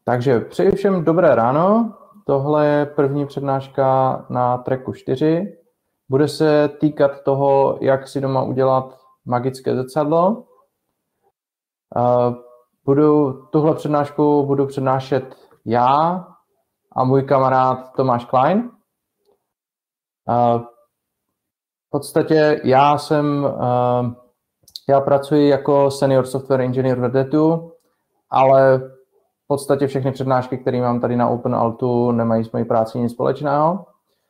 Takže přeji všem dobré ráno. Tohle je první přednáška na tracku 4. Bude se týkat toho, jak si doma udělat magické zrcadlo. Tuhle přednášku budu přednášet já a můj kamarád Tomáš Klein. V podstatě já pracuji jako senior software engineer v Red Hatu, ale v podstatě všechny přednášky, které mám tady na OpenAltu, nemají s mojí práci nic společného.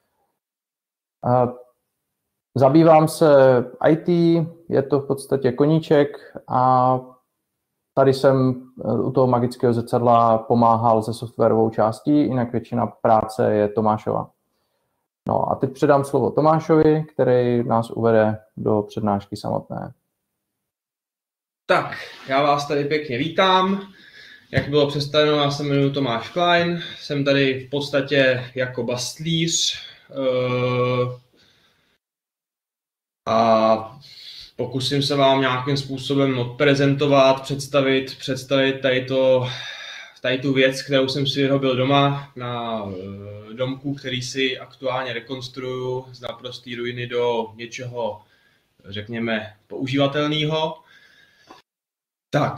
Zabývám se IT, je to v podstatě koníček a tady jsem u toho magického zrcadla pomáhal se softwarovou částí, jinak většina práce je Tomášova. No a teď předám slovo Tomášovi, který nás uvede do přednášky samotné. Tak, já vás tady pěkně vítám. Jak bylo představeno, já se jmenuji Tomáš Klein, jsem tady v podstatě jako bastlíř a pokusím se vám nějakým způsobem odprezentovat, představit tady tu věc, kterou jsem si vyrobil doma na domku, který si aktuálně rekonstruuju z naprosté ruiny do něčeho, řekněme, používatelného. Tak,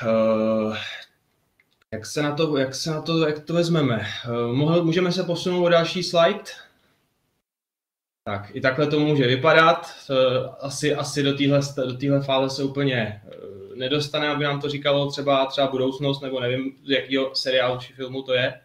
jak to vezmeme? Můžeme se posunout o další slide? Tak, i takhle to může vypadat. Asi do téhle fáze se úplně nedostane, aby nám to říkalo třeba budoucnost, nebo nevím, z jakého seriálu či filmu to je.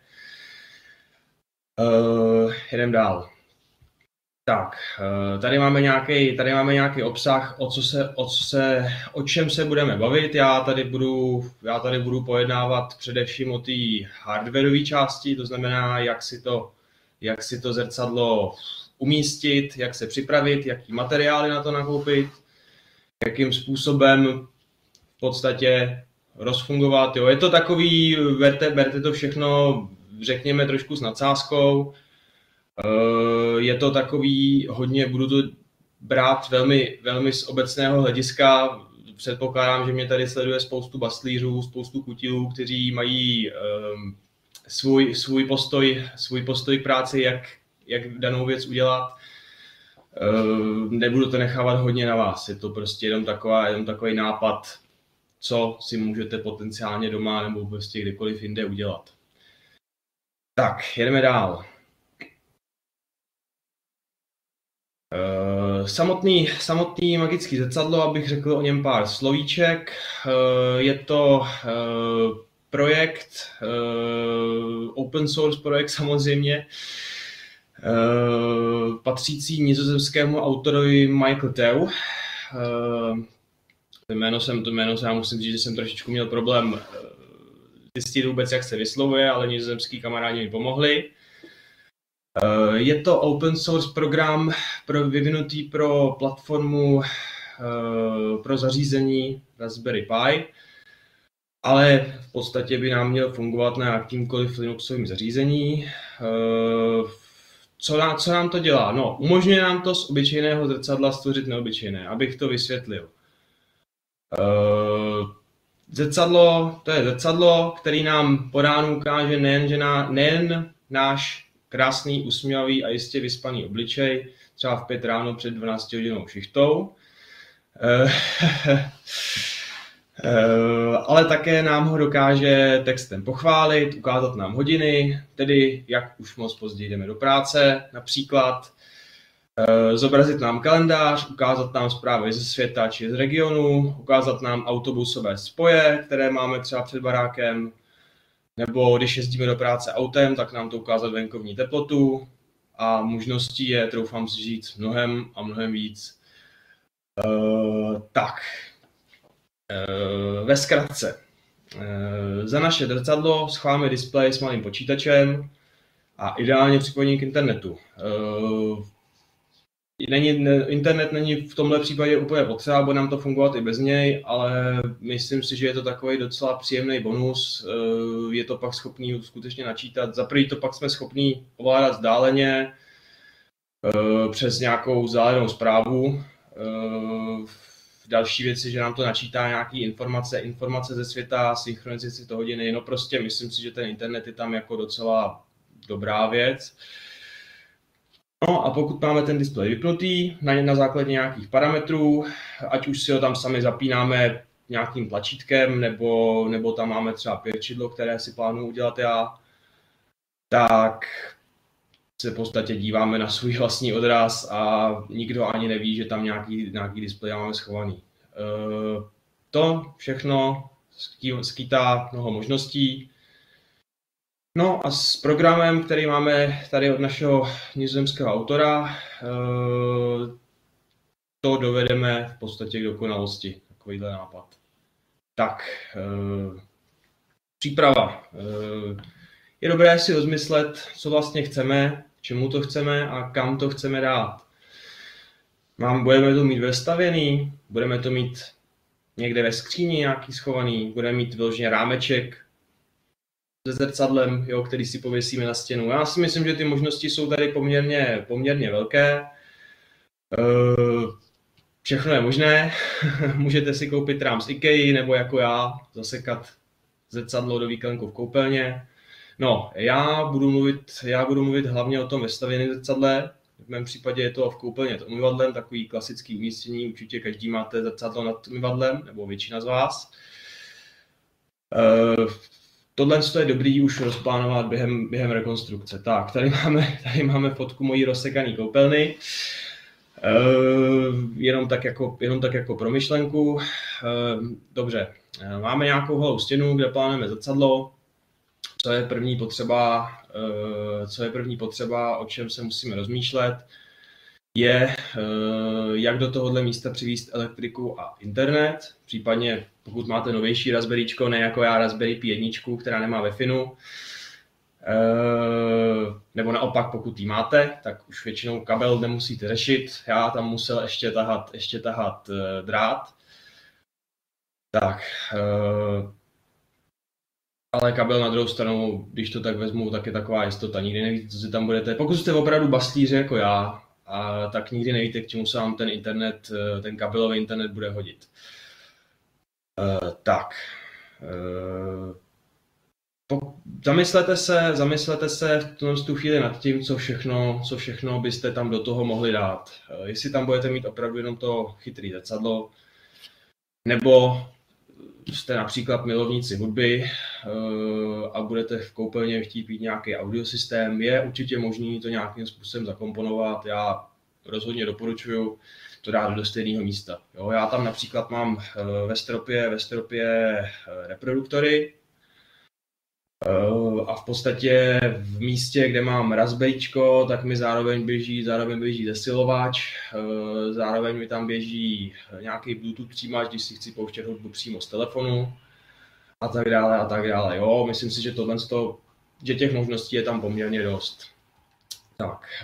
Jedem dál. Tak, tady máme nějaký obsah, o čem se budeme bavit. Já tady budu pojednávat především o té hardwareové části, to znamená, jak si to zrcadlo umístit, jak se připravit, jaký materiály na to nakoupit, jakým způsobem v podstatě rozfungovat. Jo, je to takový, berte to všechno, řekněme, trošku s nadsázkou. Je to takový hodně, budu to brát velmi, velmi z obecného hlediska. Předpokládám, že mě tady sleduje spoustu bastlířů, spoustu kutilů, kteří mají svůj postoj k práci, jak danou věc udělat. Nebudu to nechávat hodně na vás, je to prostě jenom takový nápad, co si můžete potenciálně doma nebo prostě kdekoliv jinde udělat. Tak, jedeme dál. Samotný magický zrcadlo, abych řekl o něm pár slovíček. Je to projekt, open source projekt samozřejmě, patřící nizozemskému autorovi Michael Teu. To jméno já musím říct, že jsem trošičku měl problém zjistit vůbec, jak se vyslovuje, ale nizozemský kamarádi mi pomohli. Je to open source program vyvinutý pro platformu pro zařízení Raspberry Pi, ale v podstatě by nám měl fungovat na jakýmkoliv Linuxovým zařízení. Co nám to dělá? No, umožňuje nám to z obyčejného zrcadla stvořit neobyčejné, abych to vysvětlil. To je zrcadlo, který nám po ránu ukáže nejen náš krásný, usměvavý a jistě vyspaný obličej, třeba v 5 ráno před 12hodinovou šichtou, ale také nám ho dokáže textem pochválit, ukázat nám hodiny, tedy jak už moc později jdeme do práce, například zobrazit nám kalendář, ukázat nám zprávy ze světa či z regionu, ukázat nám autobusové spoje, které máme třeba před barákem, nebo když jezdíme do práce autem, tak nám to ukázat venkovní teplotu a možností je, troufám si říct, mnohem a mnohem víc. Ve zkratce. Za naše zrcadlo schválíme displej s malým počítačem a ideálně připojení k internetu. Internet není v tomhle případě úplně potřeba, bude nám to fungovat i bez něj, ale myslím si, že je to takový docela příjemný bonus. Je to pak schopný skutečně načítat. Za první to pak jsme schopní ovládat vzdáleně přes nějakou vzdálenou zprávu. další věci, že nám to načítá nějaké informace ze světa, synchronizaci to hodiny, no prostě myslím si, že ten internet je tam jako docela dobrá věc. No a pokud máme ten displej vypnutý na základě nějakých parametrů, ať už si ho tam sami zapínáme nějakým tlačítkem, nebo tam máme třeba pěrčidlo, které si plánuju udělat já, tak se v podstatě díváme na svůj vlastní odraz a nikdo ani neví, že tam nějaký displej máme schovaný. To všechno skýtá mnoho možností. No a s programem, který máme tady od našeho nizozemského autora, to dovedeme v podstatě k dokonalosti, takovýhle nápad. Tak, příprava. Je dobré si rozmyslet, co vlastně chceme, k čemu to chceme a kam to chceme dát. Budeme to mít vestavěný, budeme to mít někde ve skříni nějaký schovaný, budeme mít vyloženě rámeček se zrcadlem, jo, který si pověsíme na stěnu. Já si myslím, že ty možnosti jsou tady poměrně velké. Všechno je možné. Můžete si koupit rám z IKEA nebo jako já zasekat zrcadlo do výklenku v koupelně. No, já budu mluvit hlavně o tom vestavěném zrcadle. V mém případě je to v koupelně s umyvadlem, takový klasický umístění. Určitě každý máte zrcadlo nad umyvadlem, nebo většina z vás. Tohle je dobrý už rozplánovat během rekonstrukce. Tak, tady máme fotku mojí rozsekané koupelny. Jenom tak jako pro myšlenku. Dobře, máme nějakou holou stěnu, kde plánujeme zrcadlo. Co je první potřeba, o čem se musíme rozmýšlet, je, jak do tohohle místa přivést elektriku a internet. Případně, pokud máte novější Raspberryčko, ne jako já Raspberry Pi 1, která nemá Wi-Fi, nebo naopak, pokud ji máte, tak už většinou kabel nemusíte řešit. Já tam musel ještě tahat drát. Tak, ale kabel na druhou stranu, když to tak vezmu, tak je taková jistota. Nikdy nevíte, co si tam budete. Pokud jste opravdu bastlíři jako já, tak nikdy nevíte, k čemu se vám ten kabelový internet bude hodit. Zamyslete se v tu chvíli nad tím, co všechno byste tam do toho mohli dát. Jestli tam budete mít opravdu jenom to chytrý zrcadlo, nebo jste například milovníci hudby a budete v koupelně chtít mít nějaký audiosystém, je určitě možný to nějakým způsobem zakomponovat. Já rozhodně doporučuji to dát do stejného místa. Jo, já tam například mám ve stropě reproduktory a v podstatě v místě, kde mám Raspberryčko, tak mi zároveň běží zesilovač, zároveň mi tam běží nějaký Bluetooth přijímač, když si chci pouštět hudbu přímo z telefonu a tak dále. Jo, myslím si, že že těch možností je tam poměrně dost. Tak,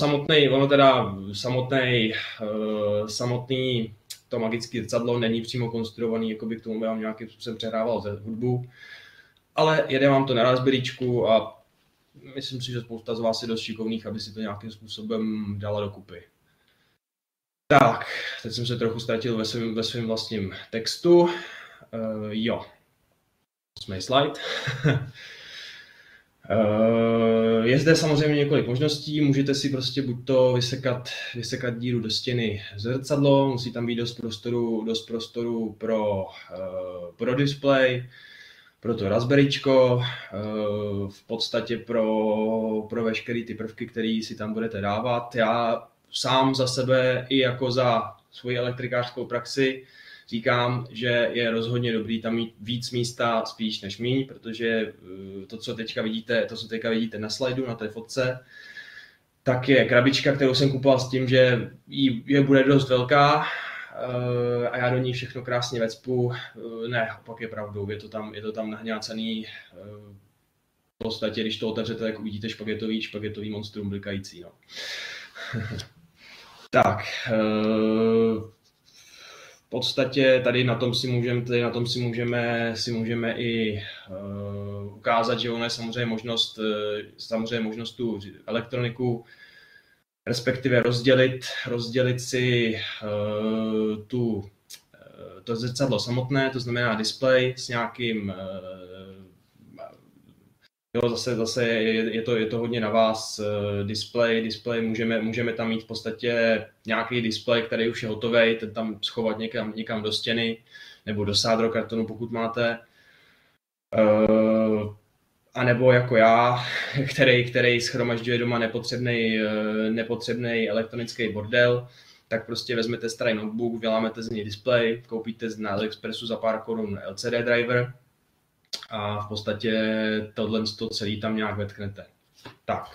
samotný to magické zrcadlo není přímo konstruovaný, jako by k tomu vám nějakým způsobem přehrával hudbu, ale jede vám to na Raspberryčku a myslím si, že spousta z vás je dost šikovných, aby si to nějakým způsobem dala dokupy. Tak, teď jsem se trochu ztratil ve svém vlastním textu. Jo, 8. slide. Je zde samozřejmě několik možností, můžete si prostě buď to vysekat díru do stěny zrcadlo, musí tam být dost prostoru pro displej, pro to Raspberryčko, v podstatě pro veškeré ty prvky, které si tam budete dávat. Já sám za sebe i jako za svoji elektrikářskou praxi říkám, že je rozhodně dobrý tam mít víc místa spíš než míň, protože to, co teďka vidíte na slajdu, na té fotce, tak je krabička, kterou jsem kupoval s tím, že je bude dost velká a já do ní všechno krásně vecpu. Ne, opak je pravdou, je to tam nahňácený. V podstatě, když to otevřete, tak uvidíte špagetový monstrum blikající. No. Tak, v podstatě tady na tom si můžeme i ukázat, že ono je samozřejmě možnost tu elektroniku, respektive rozdělit si tu to zrcadlo samotné, to znamená displej s nějakým, jo, zase je to hodně na vás, displej, můžeme tam mít v podstatě nějaký displej, který už je hotový, ten tam schovat někam do stěny, nebo do sádrokartonu, pokud máte. A nebo jako já, který shromažďuje doma nepotřebný elektronický bordel, tak prostě vezmete starý notebook, vylámete z něj displej, koupíte na AliExpressu za pár korun LCD driver a v podstatě tohle celý tam nějak vetknete. Tak.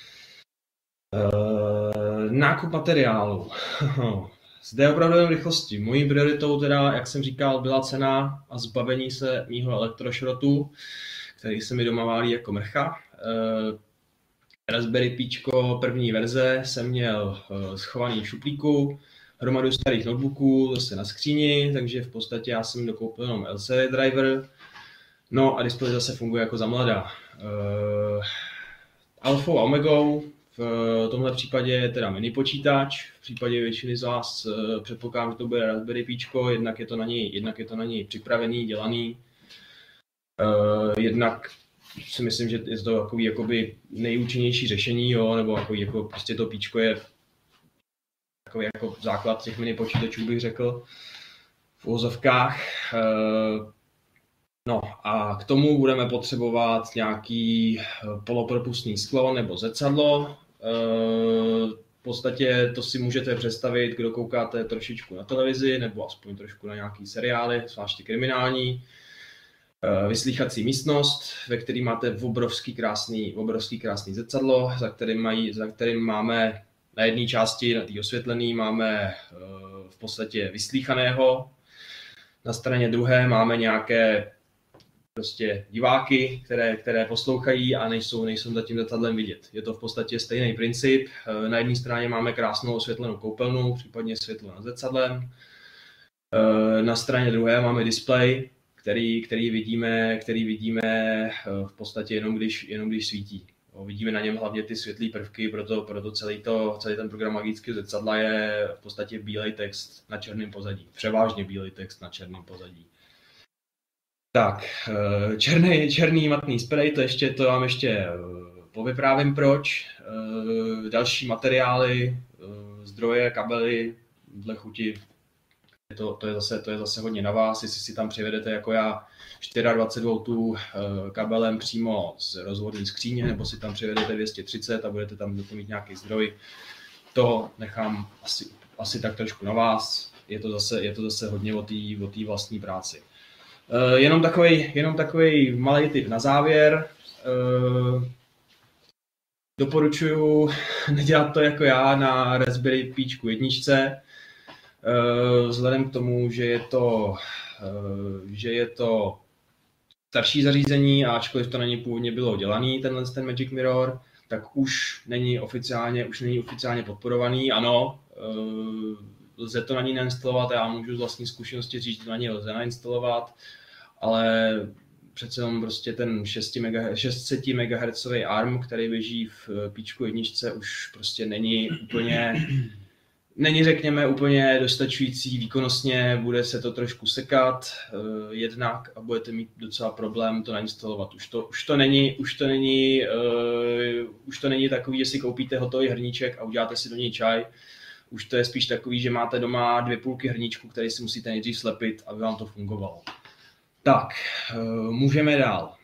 Nákup materiálu. Zde opravdu jen rychlosti. Mojí prioritou teda, jak jsem říkal, byla cena a zbavení se mýho elektrošrotu, který se mi doma válí jako mrcha. Raspberry Pičko první verze jsem měl schovaný v šuplíku, hromadu starých notebooků zase na skříni, takže v podstatě já jsem dokoupil jenom LCD driver. No a displej zase funguje jako za mladá. Alfou a Omegou, v tomhle případě je teda mini počítač, v případě většiny z vás předpokládám, že to bude Raspberry Pičko, jednak je to na něj připravený, dělaný. Jednak si myslím, že je to takový jakoby nejúčinnější řešení, jo, nebo jako prostě to Pičko je takový jako základ těch mini počítačů, bych řekl, v uvozovkách. No a k tomu budeme potřebovat nějaký polopropustný sklo nebo zrcadlo. V podstatě to si můžete představit, kdo koukáte trošičku na televizi nebo aspoň trošku na nějaký seriály, zvláště kriminální. Vyslýchací místnost, ve které máte obrovský krásný zrcadlo, za kterým máme na jedné části, na té osvětlené, máme v podstatě vyslýchaného. Na straně druhé máme nějaké prostě diváky, které poslouchají a nejsou za tím zrcadlem vidět. Je to v podstatě stejný princip. Na jedné straně máme krásnou osvětlenou koupelnu, případně světlo nad zrcadlem. Na straně druhé máme displej, který vidíme v podstatě jenom když svítí. Vidíme na něm hlavně ty světlé prvky, proto celý ten program magického zrcadla je v podstatě bílej text na černém pozadí. Převážně bílej text na černém pozadí. Tak, černý matný sprej, to vám ještě povyprávím proč. Další materiály, zdroje, kabely, dle chuti. To je zase hodně na vás, jestli si tam přivedete jako já 24 V kabelem přímo z rozvodní skříně, nebo si tam přivedete 230 a budete tam mít nějaký zdroj. To nechám asi tak trošku na vás. Je to zase hodně o té vlastní práci. Jenom takový malý tip na závěr. Doporučuji nedělat to jako já na Raspberry Pičku 1. Vzhledem k tomu, že je to starší zařízení a ačkoliv to na něj původně bylo dělaný, ten Magic Mirror, tak už není oficiálně podporovaný. Ano, lze to na ní nainstalovat, já můžu z vlastní zkušenosti říct, že to na ní lze nainstalovat, ale přece jenom prostě ten 600 MHz ARM, který běží v Pičku 1, už prostě není řekněme úplně dostačující výkonnostně, bude se to trošku sekat jednak a budete mít docela problém to nainstalovat. Už to není takový, že si koupíte hotový hrníček a uděláte si do něj čaj. Už to je spíš takový, že máte doma 2 půlky hrníčku, který si musíte nejdřív slepit, aby vám to fungovalo. Tak, můžeme dál.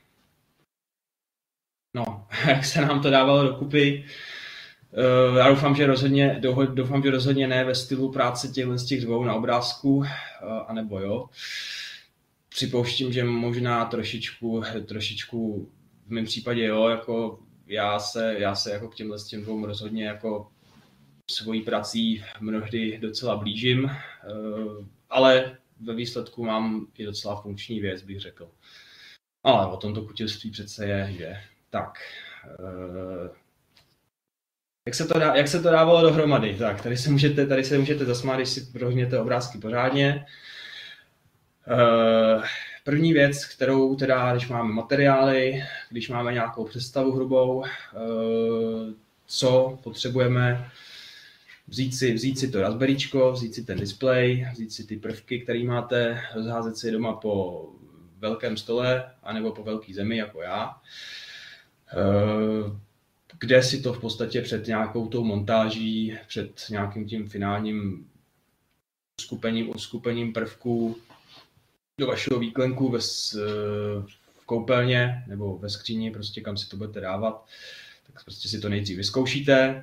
No, jak se nám to dávalo dokupy. Já doufám, že rozhodně ne ve stylu práce z těch dvou na obrázku, anebo jo. Připouštím, že možná trošičku v mém případě jo, jako já se jako k těm dvou rozhodně jako svojí prací mnohdy docela blížím, ale ve výsledku mám i docela funkční věc, bych řekl. Ale o tomto kutilství přece je, že tak. Jak se to dávalo dohromady? Tak, tady se můžete zasmát, když si prohlídnete obrázky pořádně. První věc, kterou teda, když máme materiály, když máme nějakou představu hrubou, co potřebujeme, vzít si to Raspberryčko, vzít si ten displej, vzít si ty prvky, které máte, rozházet si doma po velkém stole, anebo po velké zemi, jako já, kde si to v podstatě před nějakou tou montáží, před nějakým tím finálním uskupením prvků do vašeho výklenku v koupelně nebo ve skříni, prostě kam si to budete dávat, tak prostě si to nejdřív vyzkoušíte.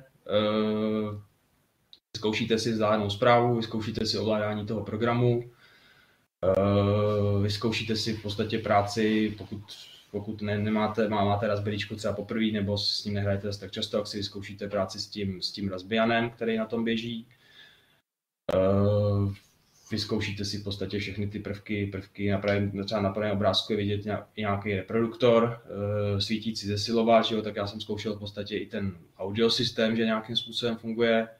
Vyzkoušíte si vzdálenou zprávu, vyzkoušíte si ovládání toho programu, vyzkoušíte si v podstatě práci, pokud máte Raspberryčko třeba poprvé nebo s ním nehrajete tak často, tak si vyzkoušíte práci s tím Raspbianem, který na tom běží. Vyzkoušíte si v podstatě všechny ty prvky třeba na pravém obrázku je vidět nějaký reproduktor, svítící zesilovač, tak já jsem zkoušel v podstatě i ten audio systém, že nějakým způsobem funguje.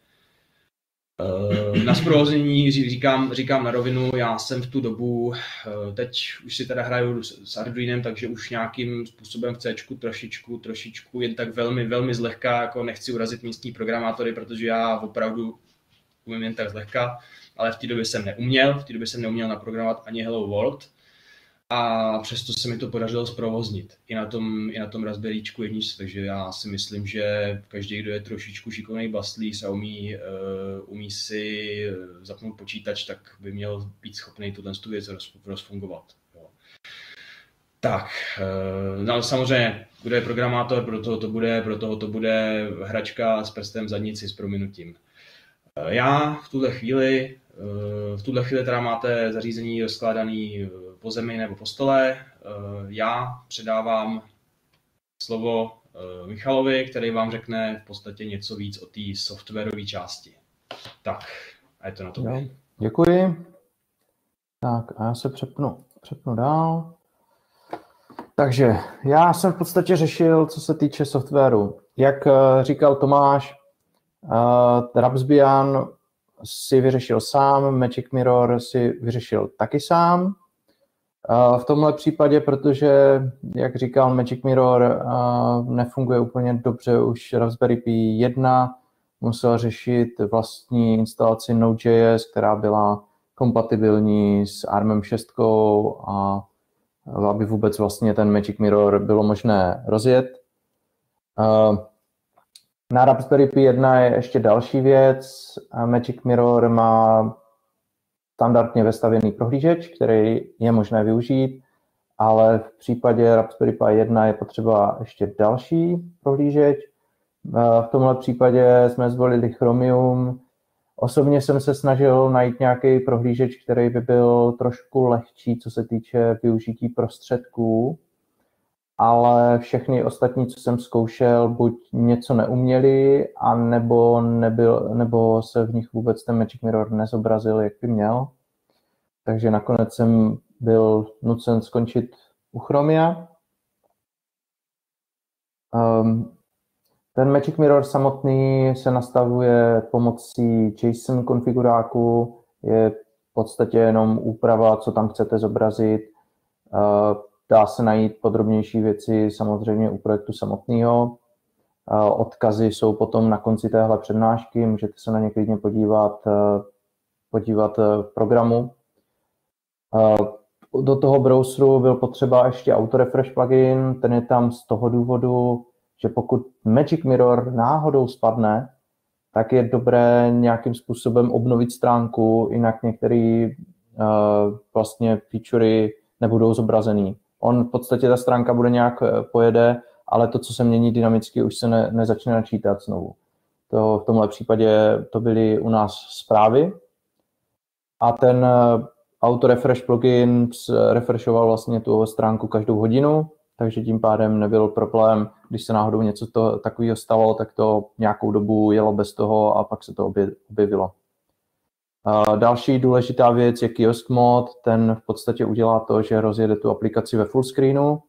Na zprovoznění říkám na rovinu, já jsem v tu dobu, teď už si teda hraju s Arduinem, takže už nějakým způsobem v Cčku trošičku, jen tak velmi, velmi zlehka, jako nechci urazit místní programátory, protože já opravdu umím jen tak zlehka, ale v té době jsem neuměl naprogramovat ani Hello World a přesto se mi to podařilo zprovoznit i na tom Raspberryčku jedničce, takže já si myslím, že každý, kdo je trošičku šikovný baslíř a umí si zapnout počítač, tak by měl být schopný tuhle věc rozfungovat. Jo. Tak, no, samozřejmě, kdo je programátor, pro toho to bude hračka s prstem v zadnici s prominutím. Já v tuhle chvíli teda máte zařízení rozkládaný po zemi nebo po stole. Já předávám slovo Michalovi, který vám řekne v podstatě něco víc o té softwarové části. Tak, a je to na to. Děkuji. Tak a já se přepnu dál. Takže já jsem v podstatě řešil, co se týče softwaru. Jak říkal Tomáš, Raspbian si vyřešil sám, Magic Mirror si vyřešil taky sám. V tomhle případě, protože, jak říkal, Magic Mirror nefunguje úplně dobře, už Raspberry Pi 1 musel řešit vlastní instalaci Node.js, která byla kompatibilní s ARMem 6 a aby vůbec vlastně ten Magic Mirror bylo možné rozjet. Na Raspberry Pi 1 je ještě další věc. Magic Mirror má standardně vestavěný prohlížeč, který je možné využít, ale v případě Raspberry Pi 1 je potřeba ještě další prohlížeč. V tomhle případě jsme zvolili Chromium. Osobně jsem se snažil najít nějaký prohlížeč, který by byl trošku lehčí, co se týče využití prostředků, ale všechny ostatní, co jsem zkoušel, buď něco neuměli, nebo se v nich vůbec ten Magic Mirror nezobrazil, jak by měl. Takže nakonec jsem byl nucen skončit u Chromia. Ten Magic Mirror samotný se nastavuje pomocí JSON konfiguráku, je v podstatě jenom úprava, co tam chcete zobrazit. Dá se najít podrobnější věci samozřejmě u projektu samotného. Odkazy jsou potom na konci téhle přednášky, můžete se na ně klidně podívat v programu. Do toho browseru byl potřeba ještě autorefresh plugin, ten je tam z toho důvodu, že pokud Magic Mirror náhodou spadne, tak je dobré nějakým způsobem obnovit stránku, jinak některé vlastně featurey nebudou zobrazený. V podstatě ta stránka bude nějak pojede, ale to, co se mění dynamicky, už se nezačne načítat znovu. V tomhle případě to byly u nás zprávy a ten autorefresh plugin refreshoval vlastně tu stránku každou hodinu, takže tím pádem nebyl problém, když se náhodou něco takového stalo, tak to nějakou dobu jelo bez toho a pak se to objevilo. Další důležitá věc je Kiosk Mode, ten v podstatě udělá to, že rozjede tu aplikaci ve full screenu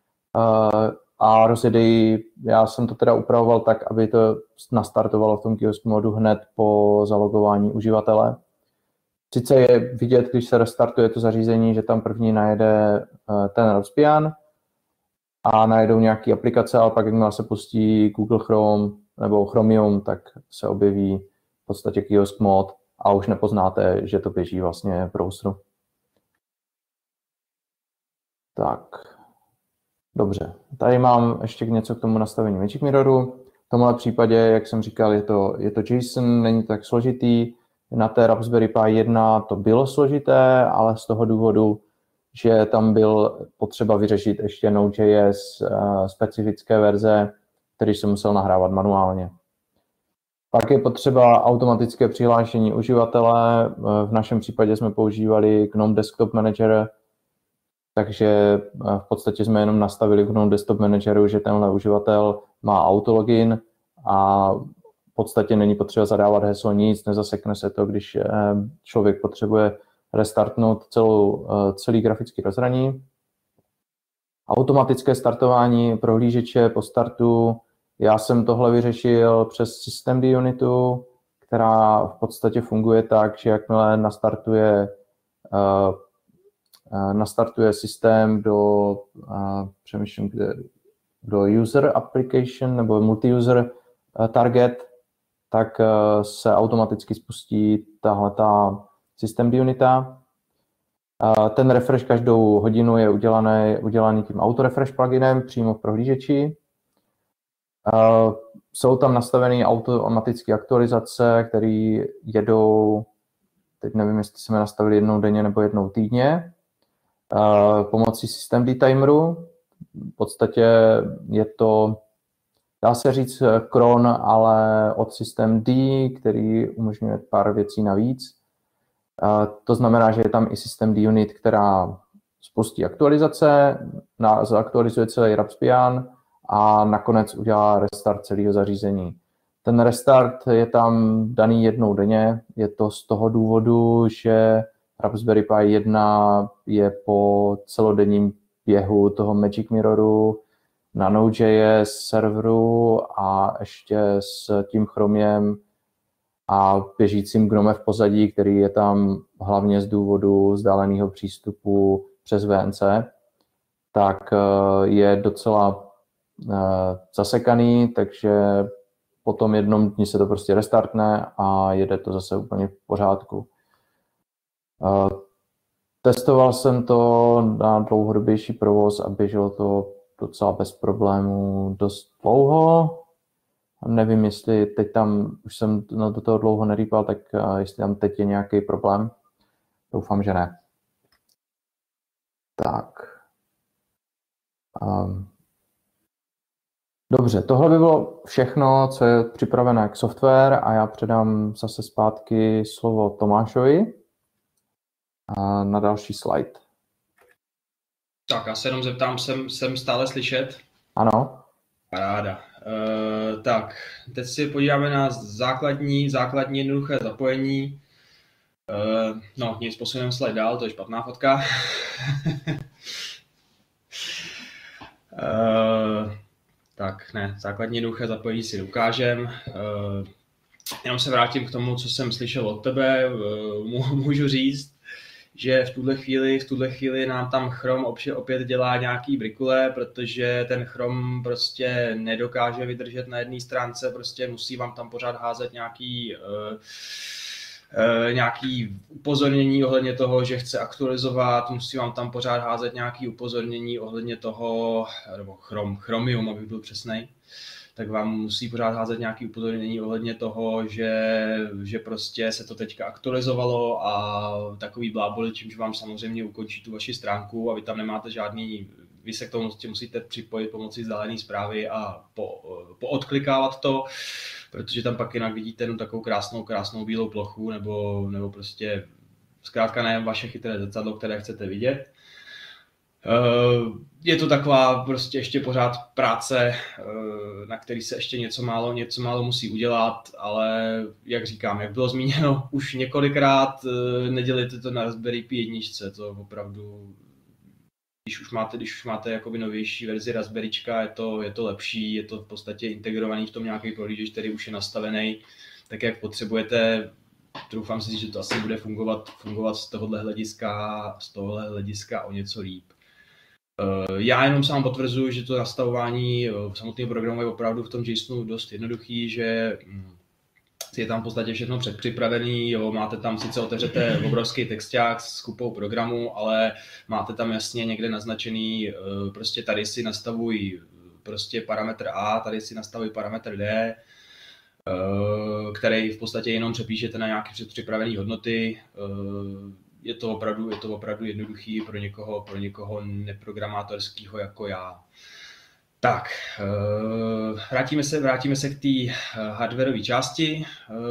a rozjede ji, já jsem to teda upravoval tak, aby to nastartovalo v tom Kiosk Modu hned po zalogování uživatele. Sice je vidět, když se restartuje to zařízení, že tam první najede ten Raspbian a najedou nějaké aplikace, ale pak jakmile se pustí Google Chrome nebo Chromium, tak se objeví podstatě kiosk mod a už nepoznáte, že to běží vlastně v browseru. Tak, dobře. Tady mám ještě něco k tomu nastavení Magic Mirroru. V tomhle případě, jak jsem říkal, je to JSON, není to tak složitý. Na té Raspberry Pi 1 to bylo složité, ale z toho důvodu, že tam byl potřeba vyřešit ještě Node.js specifické verze, který jsem musel nahrávat manuálně. Pak je potřeba automatické přihlášení uživatele. V našem případě jsme používali GNOME Desktop Manager, takže v podstatě jsme jenom nastavili v GNOME Desktop Manageru, že tenhle uživatel má autologin a v podstatě není potřeba zadávat heslo, nic, nezasekne se to, když člověk potřebuje restartnout celý grafický rozhraní. Automatické startování prohlížeče po startu. Já jsem tohle vyřešil přes systemd unitu, která v podstatě funguje tak, že jakmile nastartuje systém do user application nebo multi-user target, tak se automaticky spustí tahleta systemd unita. Ten refresh každou hodinu je udělaný tím autorefresh pluginem přímo v prohlížeči. Jsou tam nastavené automatické aktualizace, které jedou, teď nevím, jestli jsme nastavili jednou denně nebo jednou týdně, pomocí systemd timeru. V podstatě je to, dá se říct, cron, ale od systemd, který umožňuje pár věcí navíc. To znamená, že je tam i systemd unit, která spustí aktualizace, zaktualizuje celý Raspbian a nakonec udělá restart celého zařízení. Ten restart je tam daný jednou denně. Je to z toho důvodu, že Raspberry Pi 1 je po celodenním běhu toho Magic Mirroru na Node.js serveru a ještě s tím Chromiem a běžícím GNOME v pozadí, který je tam hlavně z důvodu vzdáleného přístupu přes VNC, tak je docela zasekaný, takže po tom jednom dni se to prostě restartne a jede to zase úplně v pořádku. Testoval jsem to na dlouhodobější provoz a běželo to docela bez problémů dost dlouho. Nevím, jestli teď tam, už jsem do toho dlouho nerýpal, tak jestli tam teď je nějaký problém. Doufám, že ne. Tak. Dobře, tohle by bylo všechno, co je připravené k software a já předám zase zpátky slovo Tomášovi na další slide. Tak, já se jenom zeptám, jsem stále slyšet? Ano. Paráda. Tak, teď si podíváme na základní jednoduché zapojení. No, nic, posuneme slide dál, to je špatná fotka. Tak ne, základní jednoduché zapojení si ukážem. Jenom se vrátím k tomu, co jsem slyšel od tebe. Můžu říct, že v tuhle chvíli nám tam Chrome opět dělá nějaký brikule, protože ten Chrome prostě nedokáže vydržet na jedné stránce, prostě musí vám tam pořád házet nějaký upozornění ohledně toho, že chce aktualizovat, musí vám tam pořád házet nějaký upozornění ohledně toho, nebo Chromium, abych byl přesnej, tak vám musí pořád házet nějaké upozornění ohledně toho, že prostě se to teďka aktualizovalo a takový bláboli, čímž vám samozřejmě ukončí tu vaši stránku a vy tam nemáte žádný, vy se k tomu musíte připojit pomocí vzdálené zprávy a poodklikávat to, protože tam pak jinak vidíte jenom takovou krásnou bílou plochu nebo prostě zkrátka ne vaše chytré zrcadlo, které chcete vidět. Je to taková prostě ještě pořád práce, na který se ještě něco málo musí udělat, ale jak říkám, jak bylo zmíněno už několikrát, nedělejte to na Raspberry Pi 1, to opravdu, když už máte jakoby novější verzi Raspberryčka, je to lepší, je to v podstatě integrovaný v tom nějaký prohlížeč, který už je nastavený, tak jak potřebujete. Doufám si, že to asi bude fungovat z tohohle hlediska o něco líp. Já jenom sám potvrzuji, že to nastavování samotného programu je opravdu v tom JSONu dost jednoduchý, že je tam v podstatě všechno předpřipravený, jo, máte tam, sice otevřete obrovský texták s kupou programů, ale máte tam jasně někde naznačený, prostě tady si nastavuj prostě parametr A, tady si nastavuj parametr D, který v podstatě jenom přepíšete na nějaké předpřipravené hodnoty. Je to opravdu jednoduchý pro někoho neprogramátorského jako já. Tak, vrátíme se k té hardwareové části.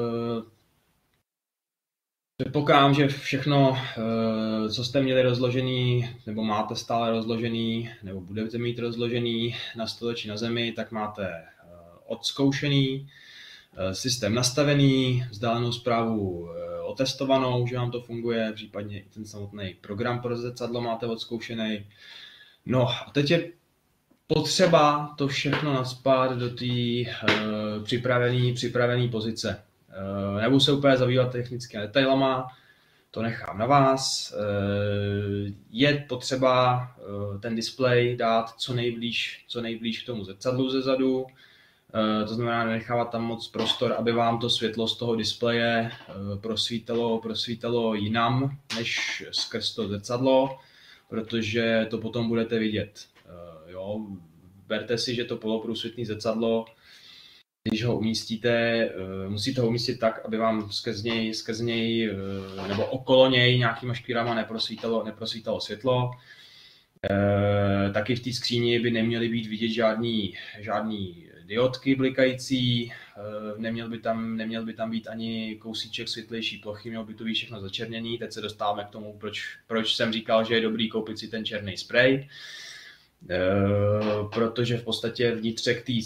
Předpokládám, že všechno, co jste měli rozložený, nebo máte stále rozložený, nebo budete mít rozložený na stole či na zemi, tak máte odzkoušený, systém nastavený, vzdálenou zprávu otestovanou, že vám to funguje, případně i ten samotný program pro zrcadlo máte odzkoušený. No a teď je potřeba to všechno nacpat do té připravené pozice. Nebudu se úplně zabývat technickými detailama, to nechám na vás. Je potřeba ten displej dát co nejblíž k tomu zrcadlu zezadu. To znamená nechávat tam moc prostor, aby vám to světlo z toho displeje prosvítalo jinam než skrz to zrcadlo, protože to potom budete vidět. Jo, berte si, že to poloprůsvitné zrcadlo, když ho umístíte, musíte ho umístit tak, aby vám skrz něj nebo okolo něj nějakýma špírama neprosvítalo světlo. Taky v té skříni by neměly být vidět žádný diodky blikající, neměl by tam být ani kousíček světlejší plochy, mělo by to být všechno začerněný. Teď se dostáváme k tomu, proč jsem říkal, že je dobrý koupit si ten černý sprej. Protože v podstatě vnitřek té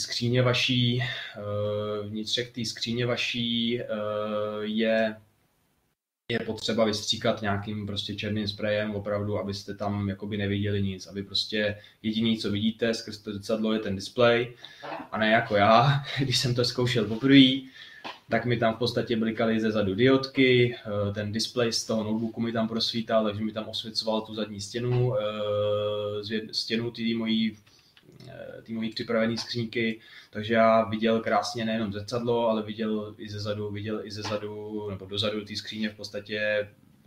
skříně vaší je potřeba vystříkat nějakým prostě černým sprejem opravdu, abyste tam jakoby neviděli nic, aby prostě jediný, co vidíte skrz to zrcadlo, je ten displej a ne jako já, když jsem to zkoušel poprvé, tak mi tam v podstatě blikaly zezadu diodky, ten displej z toho notebooku mi tam prosvítal, takže mi tam osvěcoval tu zadní stěnu té mojí připravené skřínky, takže já viděl krásně nejenom zrcadlo, ale viděl i zezadu nebo dozadu té skříně v podstatě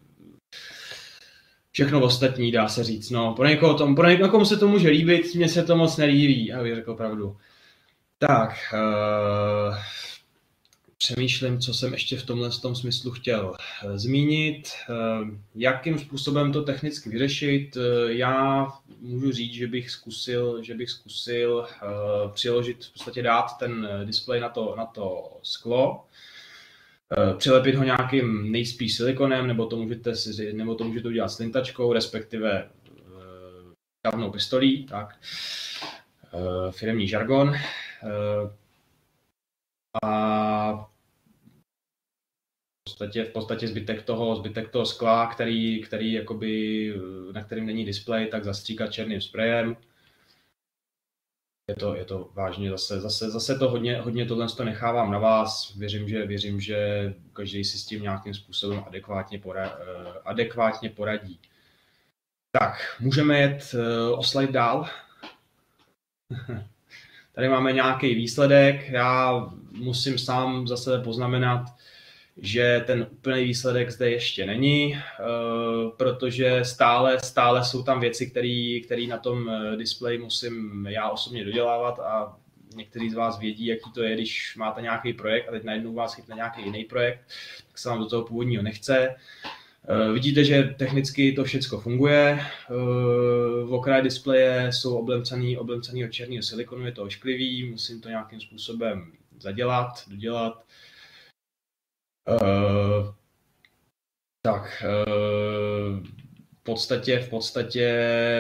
všechno ostatní, dá se říct. No, pro někomu se to může líbit, mně se to moc nelíbí, abych řekl pravdu. Tak, přemýšlím, co jsem ještě v tomhle smyslu chtěl zmínit. Jakým způsobem to technicky vyřešit? Já můžu říct, že bych zkusil přiložit, v podstatě dát ten displej na to sklo, přilepit ho nějakým nejspíš silikonem, nebo to můžete udělat slintačkou, respektive kávnou pistolí, tak. Firemní žargon. A v podstatě zbytek toho skla, který jakoby, na kterým není displej, tak zastříkat černým sprejem. Je to vážně zase to hodně tohle to nechávám na vás. Věřím, že každý si s tím nějakým způsobem adekvátně poradí. Tak, můžeme jet o slide dál. Tady máme nějaký výsledek. Já musím sám za sebe poznamenat, že ten úplný výsledek zde ještě není, protože stále jsou tam věci, které na tom displeji musím já osobně dodělávat a někteří z vás vědí, jaký to je, když máte nějaký projekt a teď najednou vás chytne nějaký jiný projekt, tak se vám do toho původního nechce. Vidíte, že technicky to všechno funguje. V okraji displeje jsou oblemcaný od černého silikonu, je to ošklivý, musím to nějakým způsobem dodělat. V podstatě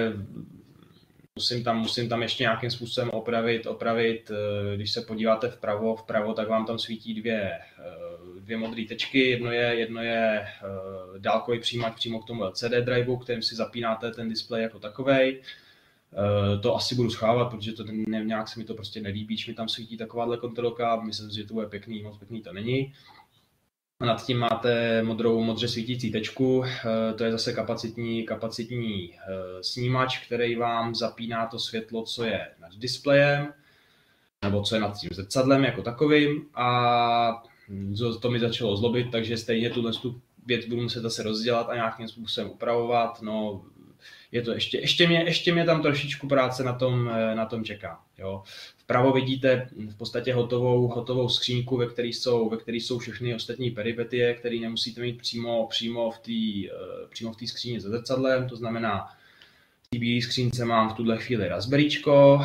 musím tam ještě nějakým způsobem opravit. Když se podíváte vpravo, tak vám tam svítí dvě modré tečky. Jedno je dálkový přijímač přímo k tomu LCD driveu, kterým si zapínáte ten displej jako takovej. To asi budu schovávat, protože to nějak se mi to prostě nelíbí, když mi tam svítí takováhle kontrolka. Myslím si, že to bude pěkný, moc pěkný to není. Nad tím máte modře svítící tečku, to je zase kapacitní snímač, který vám zapíná to světlo, co je nad displejem, nebo co je nad tím zrcadlem jako takovým. A to mi začalo zlobit, takže stejně tu věc budu muset zase rozdělat a nějakým způsobem upravovat. No, je to ještě mě tam trošičku práce na tom čeká. Jo. Vpravo vidíte v podstatě hotovou skřínku, ve které jsou všechny ostatní peripetie, které nemusíte mít přímo v té skříně za zrcadlem. To znamená, v té bílé skřínce mám v tuhle chvíli Raspberryčko,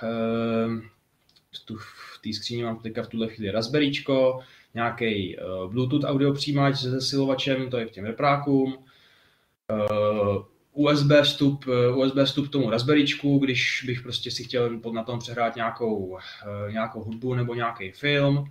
v té skříně mám teďka v tuhle chvíli Raspberryčko, nějaký Bluetooth audio přijímač se zesilovačem, to je k těm reprákům, USB vstup tomu Raspberryčku, když bych prostě si chtěl na tom přehrát nějakou hudbu nebo nějaký film.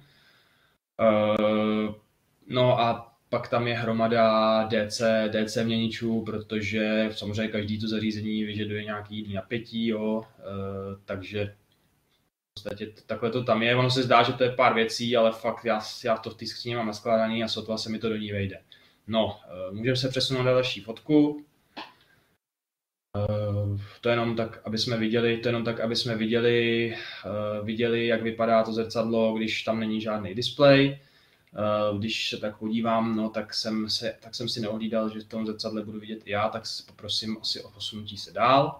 No a pak tam je hromada DC měničů, protože samozřejmě každý to zařízení vyžaduje nějaký napětí, jo, takže v podstatě takhle to tam je. Ono se zdá, že to je pár věcí, ale fakt já to v té skříně mám naskládaný a sotva se mi to do ní vejde. No, můžeme se přesunout na další fotku. To je jenom tak, aby jsme viděli, jak vypadá to zrcadlo, když tam není žádný displej. Když se tak podívám, no, tak jsem si neohlídal, že v tom zrcadle budu vidět i já, tak poprosím asi o posunutí se dál.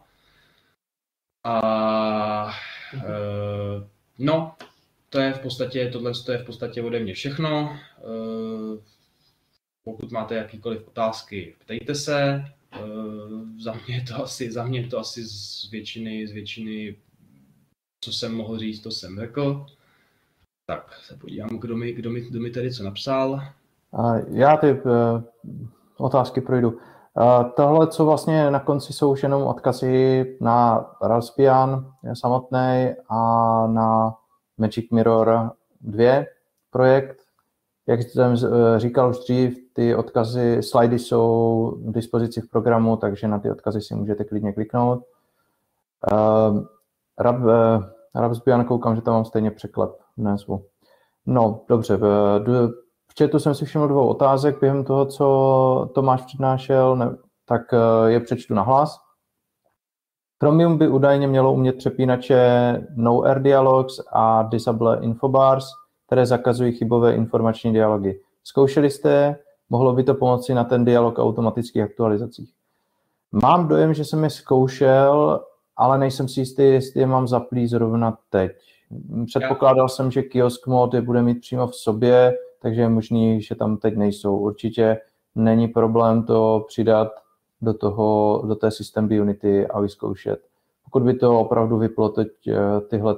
No, to je v podstatě ode mě všechno. Pokud máte jakýkoliv otázky, ptejte se. Za mě je to asi z většiny, co jsem mohl říct, to jsem řekl. Tak se podívám, kdo mi tady co napsal. Já ty otázky projdu. Tohle, co vlastně na konci jsou už jenom odkazy na Raspbian samotný a na Magic Mirror 2 projekt. Jak jsem říkal už dřív, ty odkazy, slidy jsou k dispozici v programu, takže na ty odkazy si můžete klidně kliknout. Raspbian, koukám, že tam mám stejně překlep v názvu. No, dobře. V chatu jsem si všiml 2 otázek během toho, co Tomáš přednášel, tak je přečtu nahlas. Chromium by údajně mělo umět přepínače No Air Dialogs a Disable Infobars, které zakazují chybové informační dialogy. Zkoušeli jste, mohlo by to pomoci na ten dialog automatických aktualizacích. Mám dojem, že jsem je zkoušel, ale nejsem si jistý, jestli je mám zaplý zrovna teď. Předpokládal jsem, že kiosk mod je bude mít přímo v sobě, takže je možný, že tam teď nejsou. Určitě není problém to přidat do té System Unity a vyzkoušet. Pokud by to opravdu vyplo teď tyhle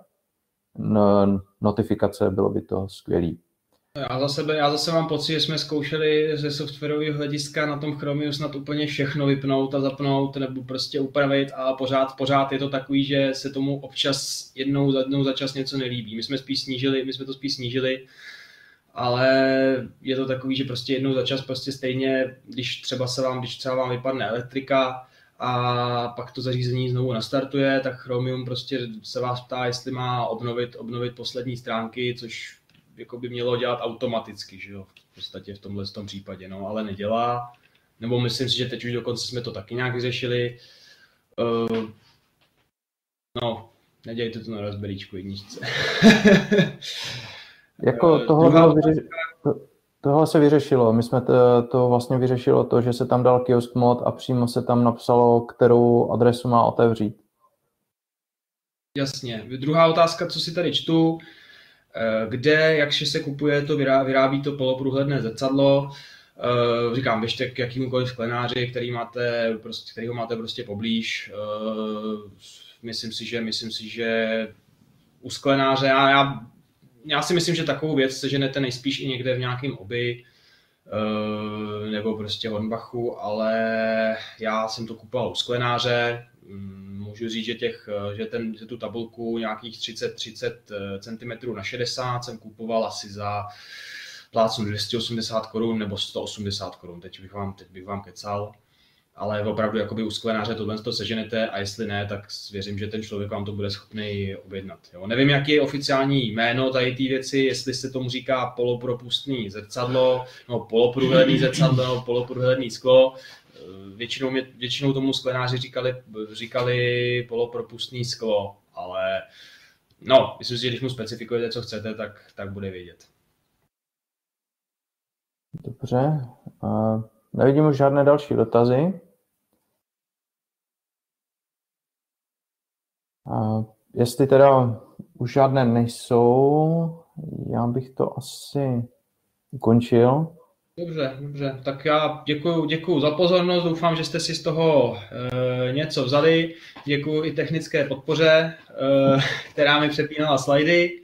notifikace, bylo by to skvělý. Já zase mám pocit, že jsme zkoušeli ze softwarového hlediska na tom Chromiu snad úplně všechno vypnout a zapnout nebo prostě upravit a pořád je to takový, že se tomu občas jednou za čas něco nelíbí. My jsme to spíš snížili, ale je to takový, že prostě jednou za čas prostě stejně, když třeba vám vypadne elektrika a pak to zařízení znovu nastartuje, tak Chromium prostě se vás ptá, jestli má obnovit poslední stránky, což jako by mělo dělat automaticky, že jo, v podstatě v tom případě, no, ale nedělá. Nebo myslím si, že teď už dokonce jsme to taky nějak vyřešili. No, nedělejte to na Raspberryčku jedničce. Jako tohle se vyřešilo. My jsme to vlastně vyřešilo to, že se tam dal kiosk mod a přímo se tam napsalo, kterou adresu má otevřít. Jasně. Druhá otázka, co si tady čtu, kde, jakže se kupuje to, vyrábí to poloprůhledné zrcadlo. Říkám, běžte k jakýmukoliv sklenáři, kterýho máte prostě poblíž. Myslím si, že u sklenáře, já si myslím, že takovou věc seženete nejspíš i někde v nějakém Obi nebo prostě Hornbachu, ale já jsem to kupoval u sklenáře. Můžu říct, že tu tabulku nějakých 30 cm na 60 jsem kupoval asi za plácnu 280 Kč nebo 180 Kč. Teď bych vám kecal. Ale opravdu jakoby u sklenáře tohle to seženete a jestli ne, tak věřím, že ten člověk vám to bude schopný objednat. Jo. Nevím, jaký je oficiální jméno tady té věci, jestli se tomu říká polopropustný zrcadlo, nebo poloprůhledný zrcadlo, nebo poloprůhledný sklo. Většinou tomu sklenáři říkali polopropustný sklo, ale no, myslím si, že když mu specifikujete, co chcete, tak bude vědět. Dobře. Nevidím už žádné další dotazy. Jestli teda už žádné nejsou, já bych to asi ukončil. Dobře. Tak já děkuju za pozornost, doufám, že jste si z toho něco vzali. Děkuju i technické podpoře, která mi přepínala slajdy.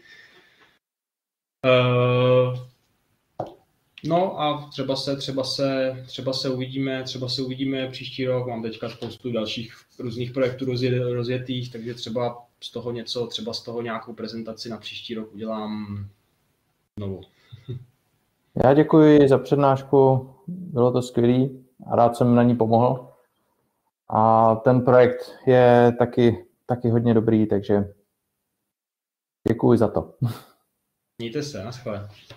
No a třeba se uvidíme příští rok. Mám teďka spoustu dalších různých projektů rozjetých, takže třeba z toho nějakou prezentaci na příští rok udělám znovu. Já děkuji za přednášku, bylo to skvělý a rád jsem na ní pomohl. A ten projekt je taky hodně dobrý, takže děkuji za to. Mějte se, naschle.